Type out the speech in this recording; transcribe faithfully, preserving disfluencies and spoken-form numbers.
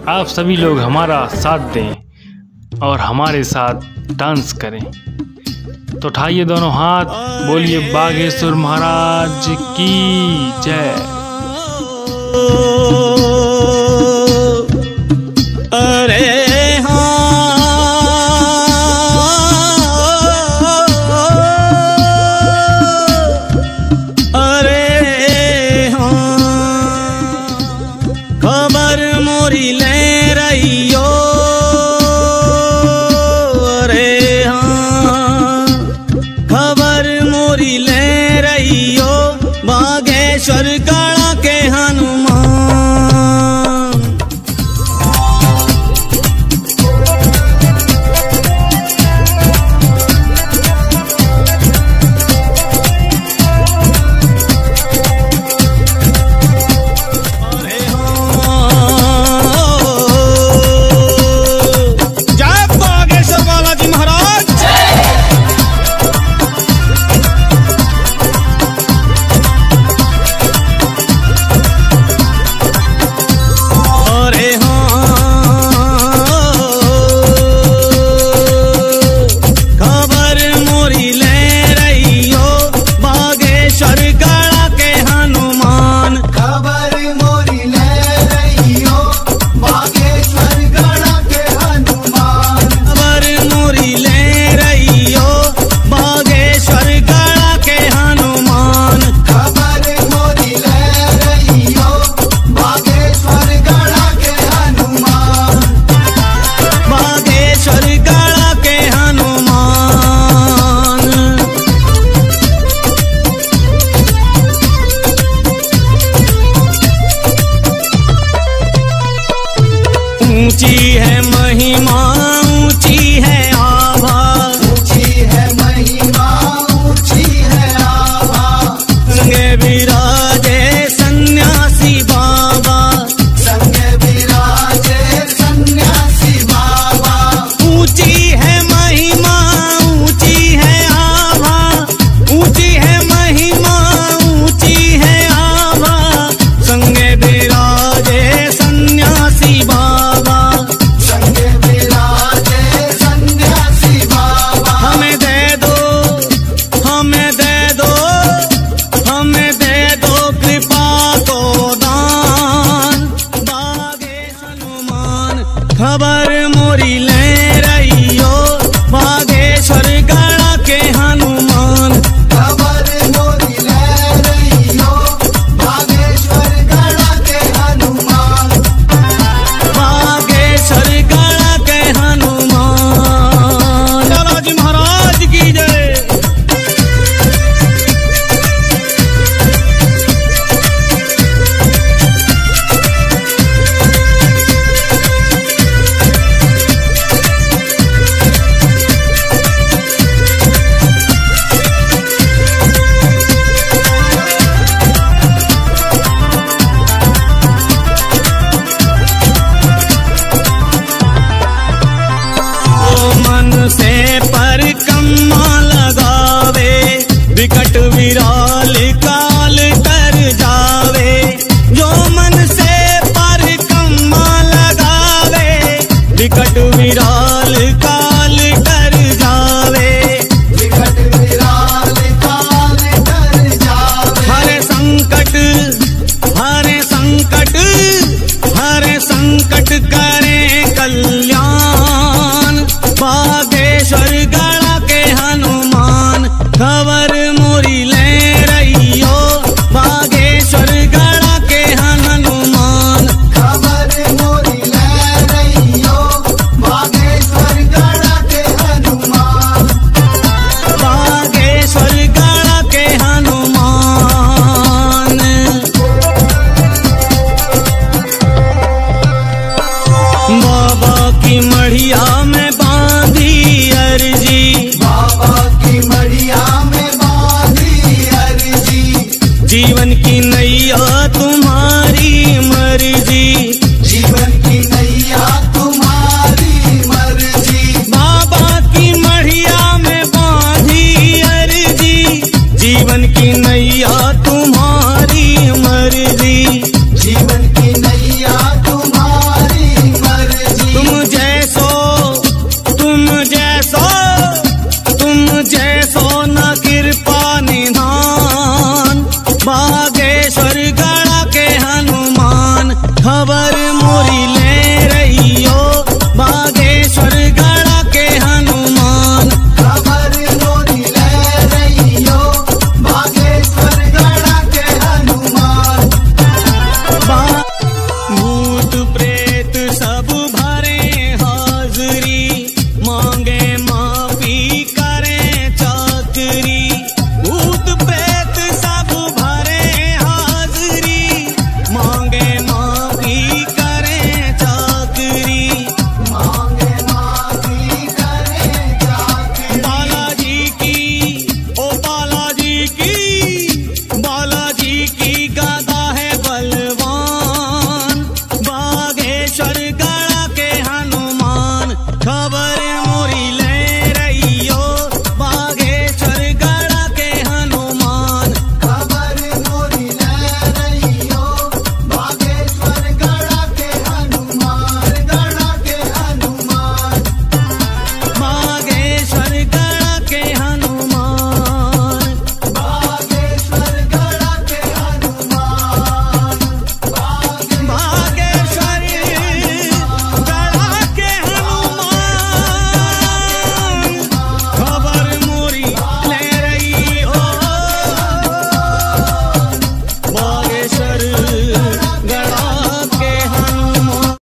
आप सभी लोग हमारा साथ दें और हमारे साथ डांस करें। तो उठाइए दोनों हाथ, बोलिए बागेश्वर महाराज की जय। अरे खबर मोरी ले रही हो, अरे हाँ खबर मोरी ले रही हो, बागेश्वर गढ़ के हनुमान। ऊंची है महिमा, ऊंची है आभा, ऊंची है महिमा, ऊंची है आभा। संगे विराजे सन्यासी बाबा, संगे विराजे सन्यासी बाबा। ऊंची है महिमा, ऊंची है आभा, ऊंची है महिमा, ऊंची है आभा। संगे विराजे सन्यासी बाबा, खबर मोरी ले